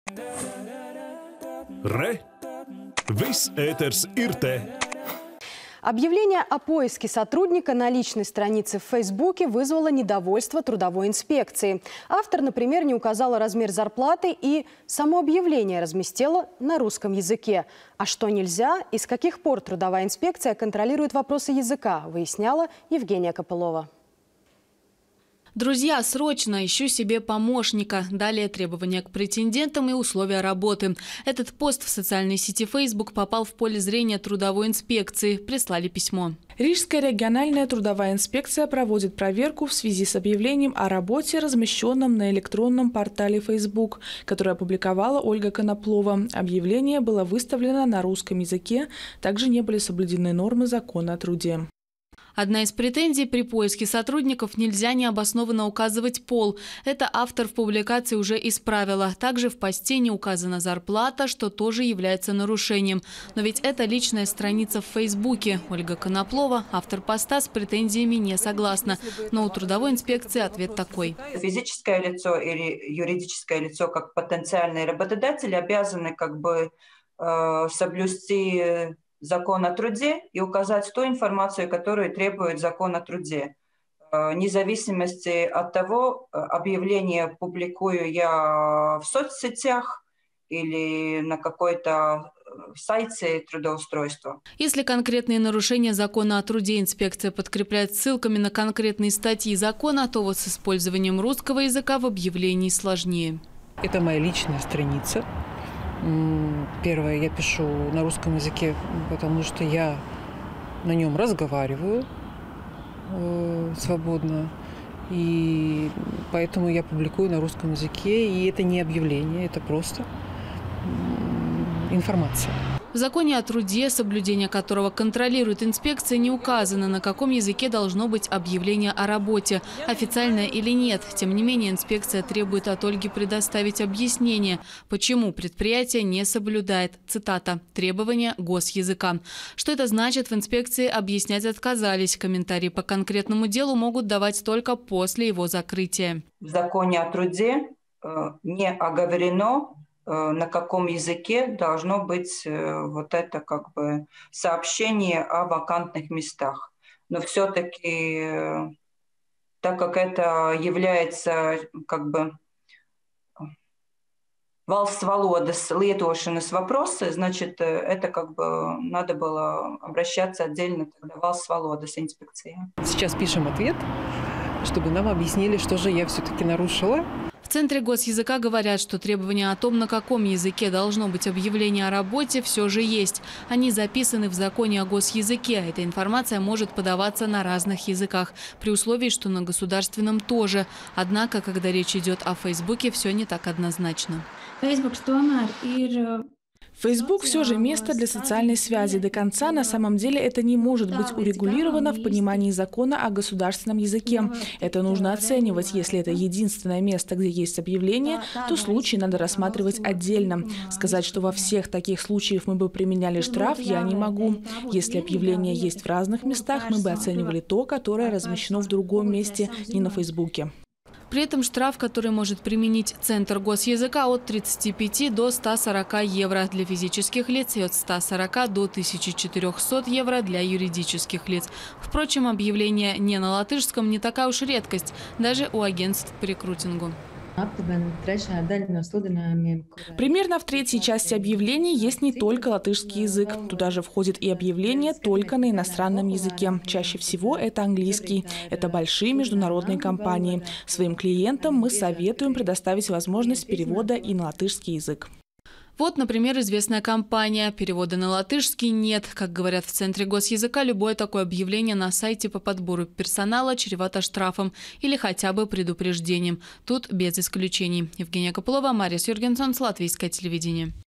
Re! Viss ēters ir te! Объявление о поиске сотрудника на личной странице в Фейсбуке вызвало недовольство трудовой инспекции. Автор, например, не указала размер зарплаты и само объявление разместила на русском языке. А что нельзя и с каких пор трудовая инспекция контролирует вопросы языка, выясняла Евгения Копылова. Друзья, срочно ищу себе помощника. Далее требования к претендентам и условия работы. Этот пост в социальной сети Facebook попал в поле зрения трудовой инспекции. Прислали письмо. Рижская региональная трудовая инспекция проводит проверку в связи с объявлением о работе, размещенном на электронном портале Facebook, которое опубликовала Ольга Коноплова. Объявление было выставлено на русском языке. Также не были соблюдены нормы закона о труде. Одна из претензий: при поиске сотрудников нельзя необоснованно указывать пол. Это автор в публикации уже исправила. Также в посте не указана зарплата, что тоже является нарушением. Но ведь это личная страница в Фейсбуке. Ольга Коноплова, автор поста, с претензиями не согласна. Но у трудовой инспекции ответ такой. Физическое лицо или юридическое лицо, как потенциальные работодатели, обязаны соблюсти закон о труде и указать ту информацию, которую требует закон о труде. Вне зависимости от того, объявление публикую я в соцсетях или на какой-то сайте трудоустройства. Если конкретные нарушения закона о труде инспекция подкрепляет ссылками на конкретные статьи закона, то вот с использованием русского языка в объявлении сложнее. Это моя личная страница. Первое, я пишу на русском языке, потому что я на нем разговариваю свободно. И поэтому я публикую на русском языке. И это не объявление, это просто информация. В законе о труде, соблюдение которого контролирует инспекция, не указано, на каком языке должно быть объявление о работе, официальное или нет. Тем не менее, инспекция требует от Ольги предоставить объяснение, почему предприятие не соблюдает, цитата, требования госязыка. Что это значит, в инспекции объяснять отказались. Комментарии по конкретному делу могут давать только после его закрытия. В законе о труде не оговорено, на каком языке должно быть вот это сообщение о вакантных местах. Но все-таки, так как это является valsts valodas lietošanas вопросы, значит, это надо было обращаться отдельно тогда в valsts valodas инспекции. Сейчас пишем ответ, чтобы нам объяснили, что же я все-таки нарушила. В Центре госязыка говорят, что требования о том, на каком языке должно быть объявление о работе, все же есть. Они записаны в законе о госязыке. Эта информация может подаваться на разных языках, при условии, что на государственном тоже. Однако, когда речь идет о Фейсбуке, все не так однозначно. Facebook все же место для социальной связи. До конца на самом деле это не может быть урегулировано в понимании закона о государственном языке. Это нужно оценивать. Если это единственное место, где есть объявление, то случай надо рассматривать отдельно. Сказать, что во всех таких случаях мы бы применяли штраф, я не могу. Если объявление есть в разных местах, мы бы оценивали то, которое размещено в другом месте, не на Фейсбуке. При этом штраф, который может применить Центр госязыка, от 35 до 140 евро для физических лиц и от 140 до 1400 евро для юридических лиц. Впрочем, объявление не на латышском не такая уж редкость, даже у агентств по рекрутингу. Примерно в третьей части объявлений есть не только латышский язык. Туда же входит и объявление только на иностранном языке. Чаще всего это английский. Это большие международные компании. Своим клиентам мы советуем предоставить возможность перевода и на латышский язык. Вот, например, известная компания. Перевода на латышский нет. Как говорят в Центре госязыка, любое такое объявление на сайте по подбору персонала чревато штрафом или хотя бы предупреждением. Тут без исключений. Евгения Копылова, Марис Юргенсон, Латвийское телевидение.